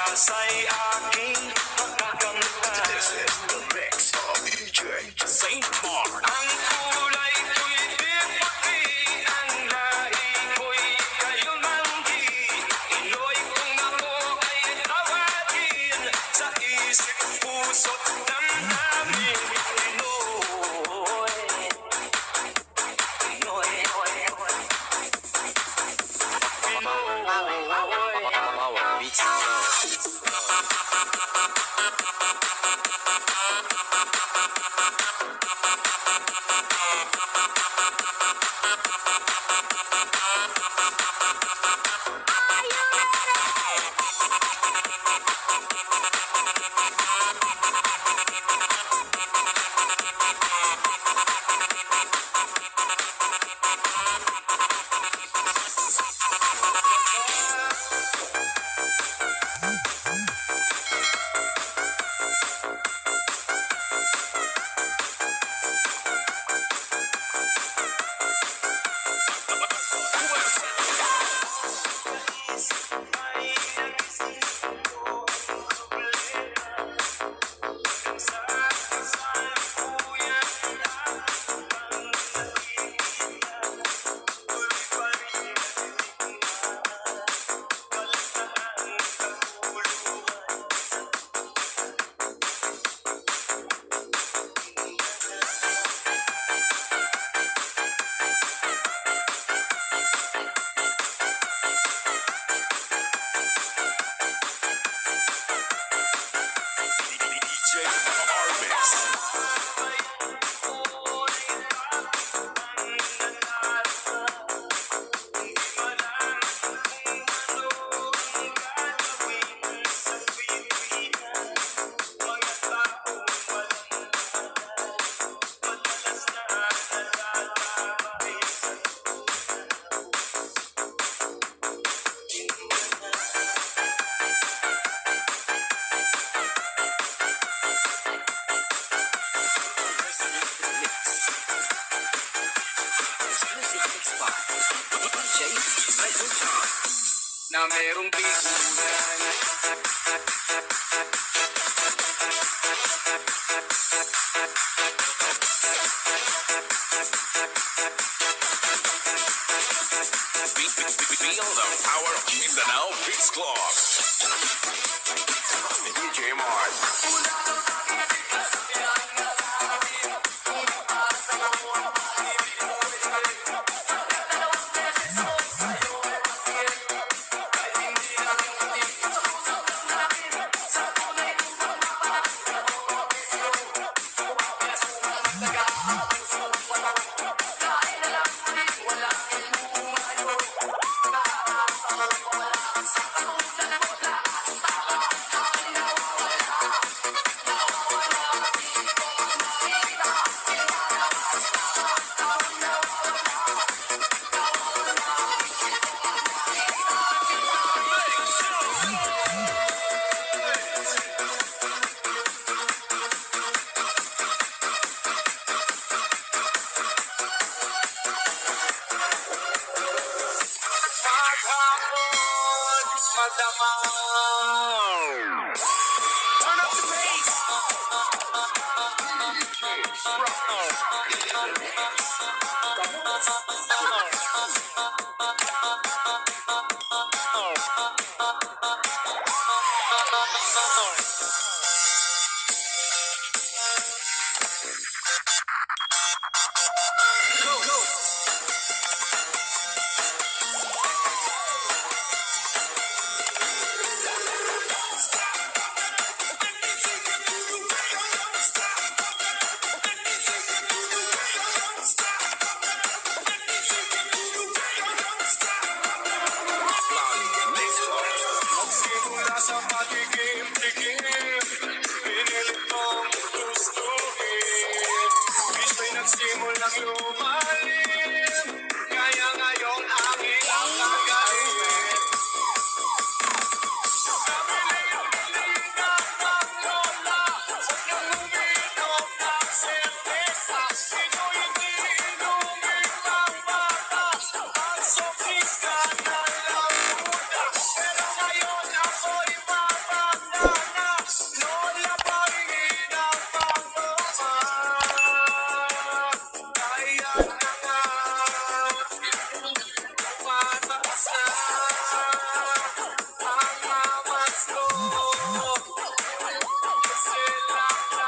Pasa'y aking pagkakamta. This is the mix of DJ Saint Mark. Ang kulay ko'y puti, ang lahi ko'y kayumanggi. Iloy kung ako ay tawagin, sa isip, puso't damdamin. Pinoy, Pinoy, DJ Armix. Na merong bigunan. Feel the power of Mindanao Beats Club. DJ Mark. Maghapon, madamang. Turn up the bass. Go, go. Magsimula sa pagiging-tigim, pinilit mong gustuhin. Bitch'y nagsimulang lumalim, kaya ngayon aking ang gagawin. Sabi nila, galing ka pang lola, huwag niyong uminom ng sertesa. Sino hindi inumin ng batas, ang sofista na lang muna. Pero ngayon ako'y mababa. se la